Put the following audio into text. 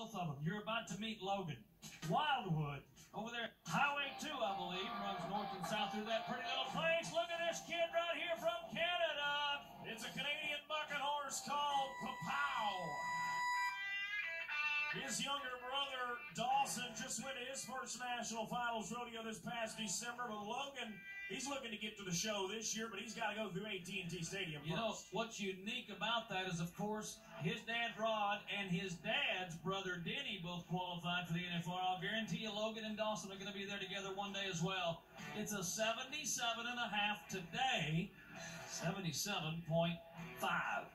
both of them. You're about to meet Logan. Wildwood, over there, Highway 2, I believe, runs north and south through that pretty little place. Look at this kid right here from Canada. It's a Canadian bucket horse called Papow. His younger brother, Dawson, just went to his first national finals rodeo this past December. But Logan, he's looking to get to the show this year, but he's got to go through AT&T Stadium first. You know, what's unique about that is, of course, his dad, Rod, and his dad's brother, Denny, both qualified for the NFR. I'll guarantee you Logan and Dawson are going to be there together one day as well. It's a 77.5 today, 77.5.